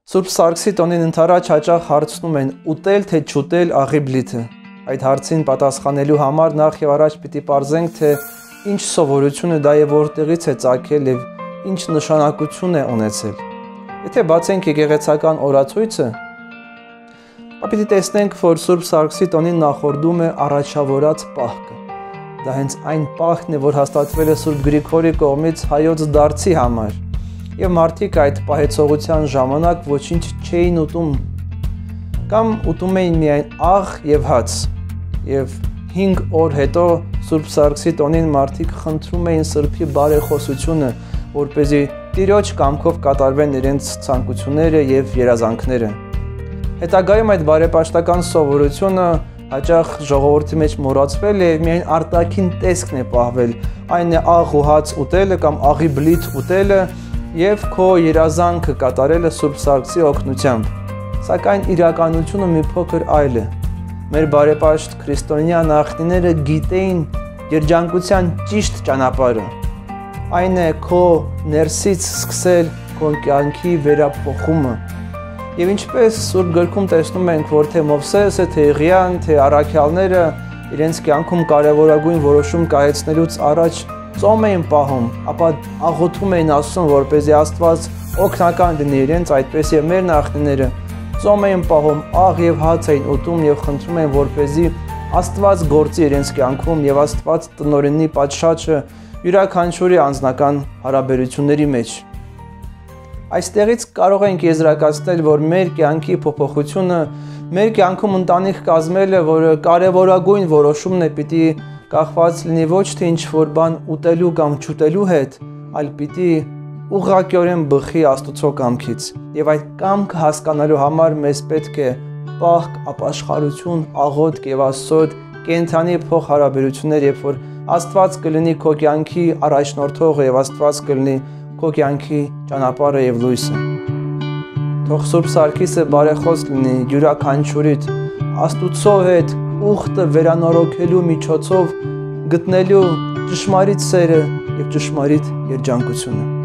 Սուրբ Սարգսի տոնին ընդառաջ հաճախ հարցնում են ուտել թե չուտել աղի բլիթը։ Այդ հարցին պատասխանելու համար նախ եւ առաջ պիտի պարզենք, թե ինչ սովորությունը դա եւ որտեղից է ծագել եւ ինչ նշանակություն է ունեցել։ Եթե բացենք եկեղեցական օրացույցը, պիտի տեսնենք, որ Սուրբ Սարգսի տոնին նախորդում է առաջավորած պահքը։ Դա հենց այն պահքն է, որ հաստատվել է Սուրբ Գրիգորի կողմից հայոց դարձի համար։ Եվ մարդիկ այդ պահեցողության ժամանակ ոչինչ չէին ուտում, կամ ուտում էին միայն աղ եւ հաց։ Եվ 5 օր հետո Սուրբ Սարգսի տոնին մարդիկ խնդրում էին Սրբի բարեխոսությունը, որպեսզի Տիրոջ կամքով կատարվեն իրենց ցանկությունները եւ երազանքները։ Հետագայում այդ բարեպաշտական սովորությունը հաճախ ժողովրդի մեջ մոռացվել է, միայն արտաքին տեսքն է պահվել, այն է աղ ու հաց ուտելը կամ աղի բլիթ ուտելը եւ քո երազանքը կատարելը Սուրբ Սարգսի օգնությամբ։ Սակայն իրականությունը մի փոքր այլ է։ Մեր բարեպաշտ քրիստոնյա նախնիները գիտեին երջանկության ճիշտ ճանապարհը։ Այն է քո ներսից սկսել քո կյանքի վերափոխումը։ Եվ ինչպես Սուրբ Գրքում տեսնում ենք, որ թե Մովսեսը, թե Եղիան, թե առաքյալները իրենց կյանքում կարևորագույն որոշում կայացնելուց առաջ ծոմ էին պահում, ապա աղոթում էին Աստծուն, որպեսզի Աստված օգնական լինի իրենց, այդպես եւ մեր նախնիները ծոմ էին պահում, աղ եւ հաց էին ուտում եւ խնդրում էին, որպեսզի Աստված գործի իրենց կյանքում եւ Աստված տնօրինի պատշաճը յուրաքանչյուրի անձնական հարաբերությունների մեջ։ Այստեղից կարող ենք եզրակացնել, որ մեր կյանքի փոփոխությունը, մեր կյանքում ընտանիք կազմելը, որը կարևորագույն որոշումն է, պիտի կախված լինի ոչ թե ինչ-որ բան ուտելու կամ չուտելու հետ, այլ պիտի ուղղակիորեն բխի Աստծո կամքից։ Եվ այդ կամքը հասկանալու համար մեզ պետք է պահք, ապաշխարություն, աղոթք եւ Աստծո կենթանի փոխհարաբերություններ, երբ որ Աստված կլինի քո կյանքի առաջնորդողը եւ Աստված կլինի քո կյանքի ճանապարհը եւ լույսը։ Թող Սուրբ Սարգիսը բարեխոս լինի յուրաքանչյուրիդ Աստուծո հետ ուխտը վերանորոգելու միջոցով գտնելու ճշմարիտ սերը եւ ճշմարիտ երջանկությունը։